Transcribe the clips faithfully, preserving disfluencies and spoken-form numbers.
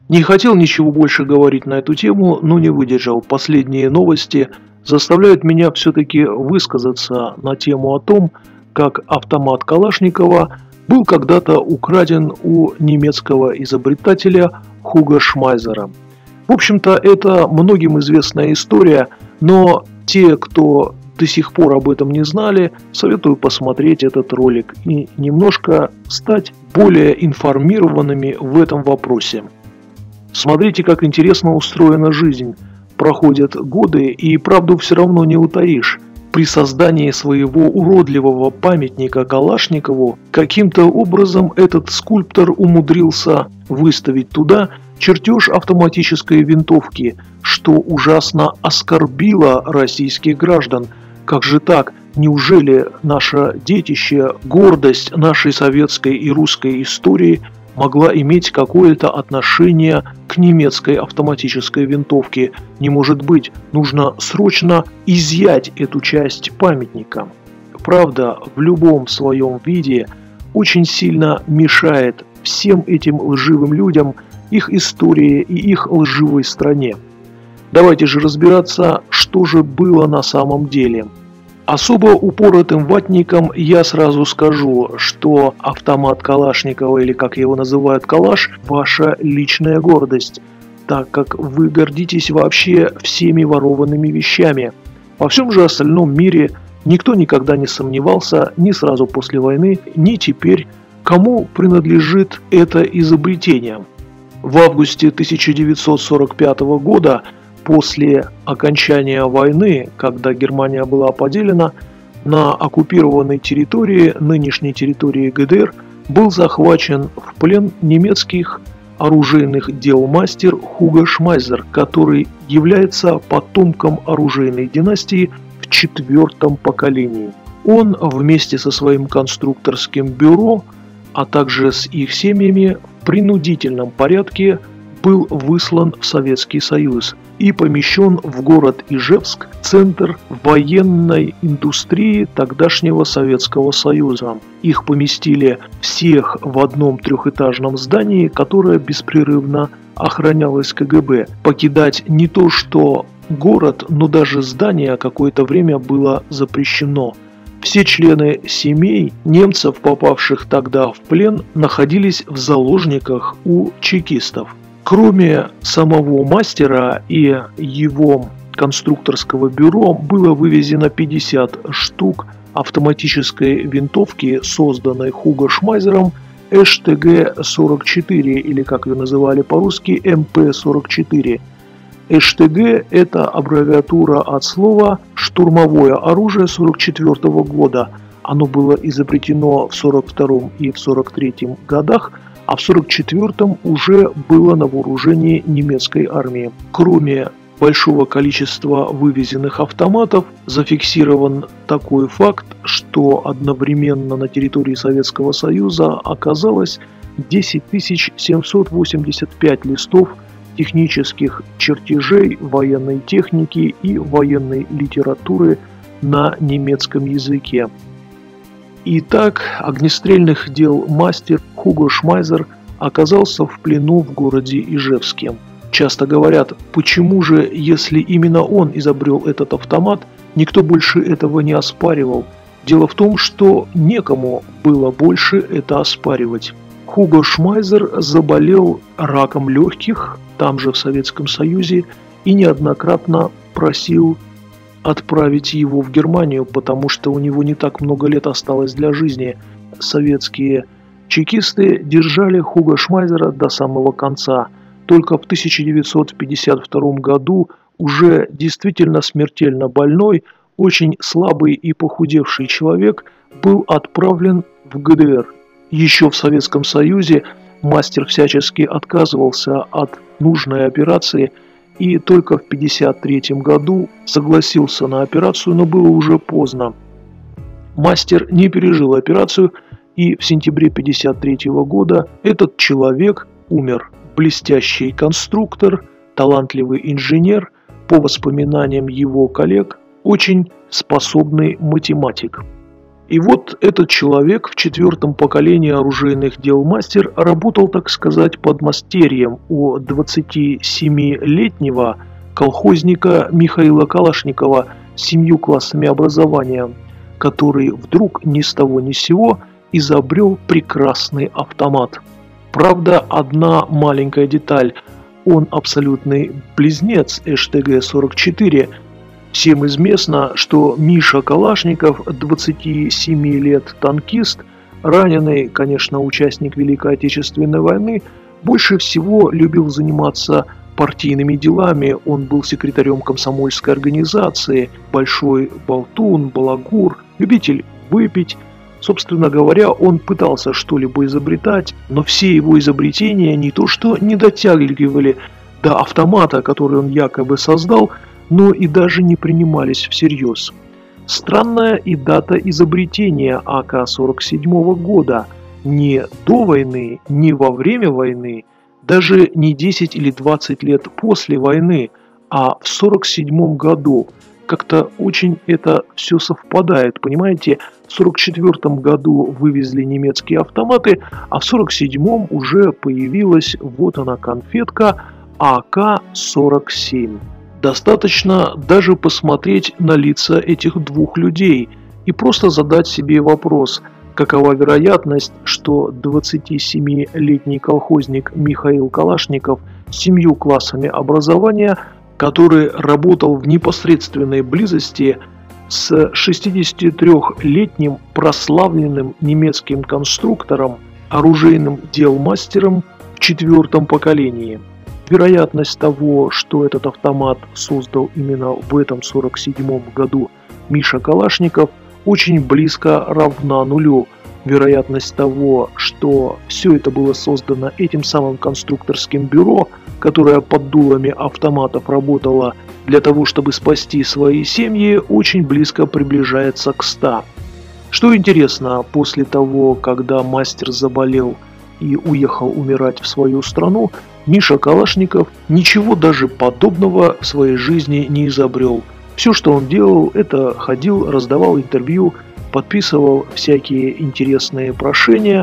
Не хотел ничего больше говорить на эту тему, но не выдержал. Последние новости заставляют меня все-таки высказаться на тему о том, как автомат Калашникова был когда-то украден у немецкого изобретателя Хуго Шмайзера. В общем-то, это многим известная история, но те, кто до сих пор об этом не знали, советую посмотреть этот ролик и немножко стать более информированными в этом вопросе. Смотрите, как интересно устроена жизнь. Проходят годы, и правду все равно не утаишь. При создании своего уродливого памятника Калашникову каким-то образом этот скульптор умудрился выставить туда чертеж автоматической винтовки, что ужасно оскорбило российских граждан. Как же так? Неужели наше детище, гордость нашей советской и русской истории могла иметь какое-то отношение к немецкой автоматической винтовке? Не может быть, нужно срочно изъять эту часть памятника. Правда, в любом своем виде очень сильно мешает всем этим лживым людям, их истории и их лживой стране. Давайте же разбираться, что же было на самом деле. Особо упоротым ватникам я сразу скажу, что автомат Калашникова, или как его называют Калаш, ваша личная гордость, так как вы гордитесь вообще всеми ворованными вещами. Во всем же остальном мире никто никогда не сомневался, ни сразу после войны, ни теперь, кому принадлежит это изобретение. В августе тысяча девятьсот сорок пятого года, после окончания войны, когда Германия была поделена, на оккупированной территории, нынешней территории ГДР, был захвачен в плен немецких оружейных дел мастер Хуго Шмайзер, который является потомком оружейной династии в четвертом поколении. Он вместе со своим конструкторским бюро, а также с их семьями, в принудительном порядке был выслан в Советский Союз и помещен в город Ижевск, центр военной индустрии тогдашнего Советского Союза. Их поместили всех в одном трехэтажном здании, которое беспрерывно охранялось КГБ. Покидать не то что город, но даже здание какое-то время было запрещено. Все члены семей немцев, попавших тогда в плен, находились в заложниках у чекистов. Кроме самого мастера и его конструкторского бюро было вывезено пятьдесят штук автоматической винтовки, созданной Хуго Шмайзером эш тэ гэ сорок четыре, или как ее называли по-русски эм пэ сорок четыре. эш тэ гэ – это аббревиатура от слова «штурмовое оружие» сорок четвёртого года. Оно было изобретено в сорок втором и в сорок третьем годах, а в сорок четвёртом уже было на вооружении немецкой армии. Кроме большого количества вывезенных автоматов, зафиксирован такой факт, что одновременно на территории Советского Союза оказалось десять тысяч семьсот восемьдесят пять листов технических чертежей военной техники и военной литературы на немецком языке. Итак, огнестрельных дел мастер Хуго Шмайзер оказался в плену в городе Ижевске. Часто говорят, почему же, если именно он изобрел этот автомат, никто больше этого не оспаривал. Дело в том, что некому было больше это оспаривать. Хуго Шмайзер заболел раком легких, там же в Советском Союзе, и неоднократно просил отправить его в Германию, потому что у него не так много лет осталось для жизни. Советские чекисты держали Хуго Шмайзера до самого конца. Только в тысяча девятьсот пятьдесят втором году уже действительно смертельно больной, очень слабый и похудевший человек был отправлен в ГДР. Еще в Советском Союзе мастер всячески отказывался от нужной операции, и только в пятьдесят третьем году согласился на операцию, но было уже поздно. Мастер не пережил операцию, и в сентябре пятьдесят третьего года этот человек умер. Блестящий конструктор, талантливый инженер, по воспоминаниям его коллег, очень способный математик. И вот этот человек в четвертом поколении оружейных дел мастер работал, так сказать, подмастерьем у двадцатисемилетнего колхозника Михаила Калашникова с семью классами образования, который вдруг ни с того ни с сего изобрел прекрасный автомат. Правда, одна маленькая деталь. Он абсолютный близнец эш тэ гэ сорок четыре. Всем известно, что Миша Калашников, двадцати семи лет танкист, раненый, конечно, участник Великой Отечественной войны, больше всего любил заниматься партийными делами. Он был секретарем комсомольской организации, большой болтун, балагур, любитель выпить. Собственно говоря, он пытался что-либо изобретать, но все его изобретения не то что не дотягивали до автомата, который он якобы создал, но и даже не принимались всерьез. Странная и дата изобретения а ка сорок седьмого года. Не до войны, не во время войны, даже не десять или двадцать лет после войны, а в сорок седьмом году. Как-то очень это все совпадает, понимаете? В сорок четвёртом году вывезли немецкие автоматы, а в сорок седьмом уже появилась вот она конфетка а ка сорок семь. Достаточно даже посмотреть на лица этих двух людей и просто задать себе вопрос, какова вероятность, что двадцатисемилетний колхозник Михаил Калашников с семью классами образования, который работал в непосредственной близости с шестидесятитрёхлетним прославленным немецким конструктором, оружейным делмастером в четвертом поколении. Вероятность того, что этот автомат создал именно в этом сорок седьмом году Миша Калашников, очень близко равна нулю. Вероятность того, что все это было создано этим самым конструкторским бюро, которое под дулами автоматов работало для того, чтобы спасти свои семьи, очень близко приближается к ста. Что интересно, после того, когда мастер заболел и уехал умирать в свою страну, Миша Калашников ничего даже подобного в своей жизни не изобрел. Все, что он делал, это ходил, раздавал интервью, подписывал всякие интересные прошения,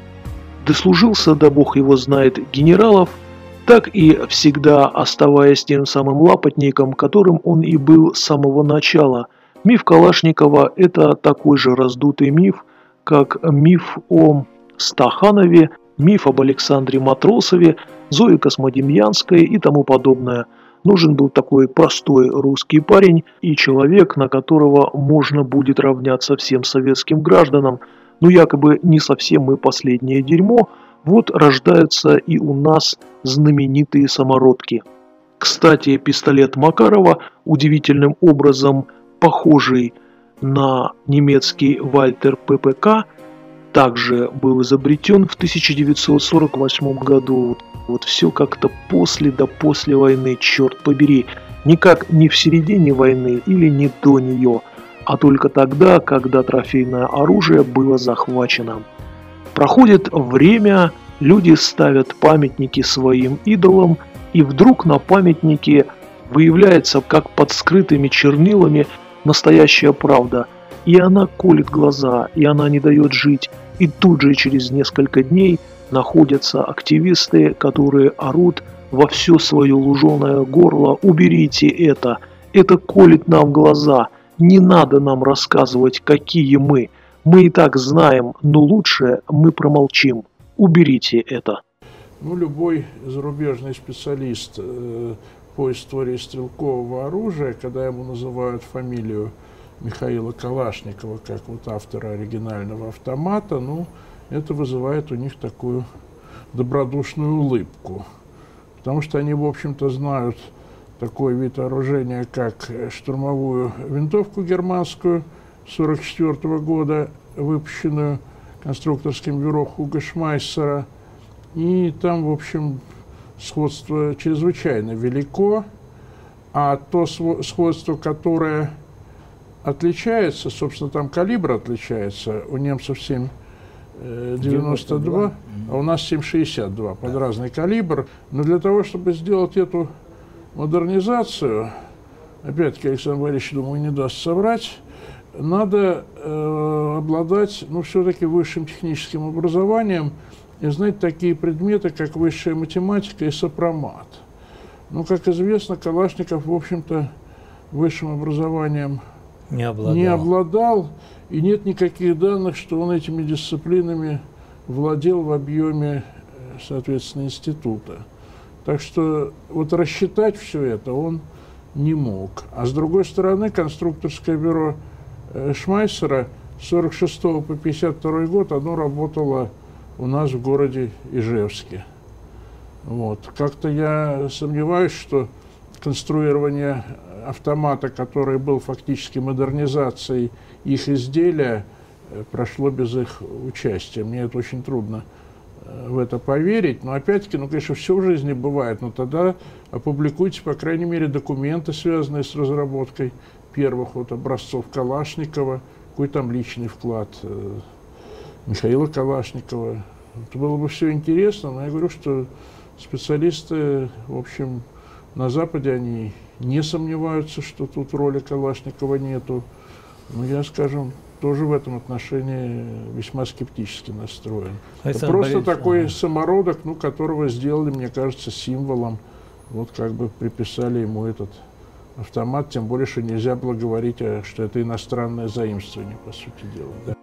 дослужился, да бог его знает, генералов, так и всегда оставаясь тем самым лапотником, которым он и был с самого начала. Миф Калашникова – это такой же раздутый миф, как миф о Стаханове, миф об Александре Матросове, Зое Космодемьянской и тому подобное. Нужен был такой простой русский парень и человек, на которого можно будет равняться всем советским гражданам. Но якобы не совсем мы последнее дерьмо, вот рождаются и у нас знаменитые самородки. Кстати, пистолет Макарова, удивительным образом похожий на немецкий Вальтер пэ пэ ка, также был изобретен в тысяча девятьсот сорок восьмом году. Вот все как-то после да после войны, черт побери. Никак не в середине войны или не до нее, а только тогда, когда трофейное оружие было захвачено. Проходит время, люди ставят памятники своим идолам, и вдруг на памятнике выявляется, как под скрытыми чернилами, настоящая правда. И она колет глаза, и она не дает жить. И тут же через несколько дней находятся активисты, которые орут во все свое луженое горло: уберите это, это колет нам глаза, не надо нам рассказывать, какие мы, мы и так знаем, но лучше мы промолчим, уберите это. Ну, любой зарубежный специалист э, по истории стрелкового оружия, когда ему называют фамилию Михаила Калашникова как вот автора оригинального автомата, ну, это вызывает у них такую добродушную улыбку. Потому что они, в общем-то, знают такой вид вооружения, как штурмовую винтовку германскую сорок четвёртого года, выпущенную конструкторским бюро Хуго Шмайсера. И там, в общем, сходство чрезвычайно велико. А то сходство, которое отличается, собственно, там калибр отличается. У немцев семь девяносто два, а у нас семь шестьдесят два, под разный калибр. Но для того, чтобы сделать эту модернизацию, опять-таки, Александр Борисович, думаю, не даст соврать, надо э, обладать, ну, все-таки высшим техническим образованием и знать такие предметы, как высшая математика и сопромат. Ну, как известно, Калашников, в общем-то, высшим образованием не обладал. не обладал, и нет никаких данных, что он этими дисциплинами владел в объеме, соответственно, института. Так что вот рассчитать все это он не мог. А с другой стороны, конструкторское бюро Шмайсера с сорок шестого по пятьдесят второй год оно работало у нас в городе Ижевске. Вот. Как-то я сомневаюсь, что конструирование автомата, который был фактически модернизацией их изделия, прошло без их участия. Мне это очень трудно в это поверить. Но опять-таки, ну, конечно, все в жизни бывает. Но тогда опубликуйте, по крайней мере, документы, связанные с разработкой первых вот образцов Калашникова, какой там личный вклад э, Михаила Калашникова. Это было бы все интересно, но я говорю, что специалисты, в общем, на Западе они не сомневаются, что тут роли Калашникова нету. Но я, скажем, тоже в этом отношении весьма скептически настроен. Это просто такой самородок, ну, которого сделали, мне кажется, символом. Вот как бы приписали ему этот автомат, тем более, что нельзя было говорить, что это иностранное заимствование, по сути дела. Да.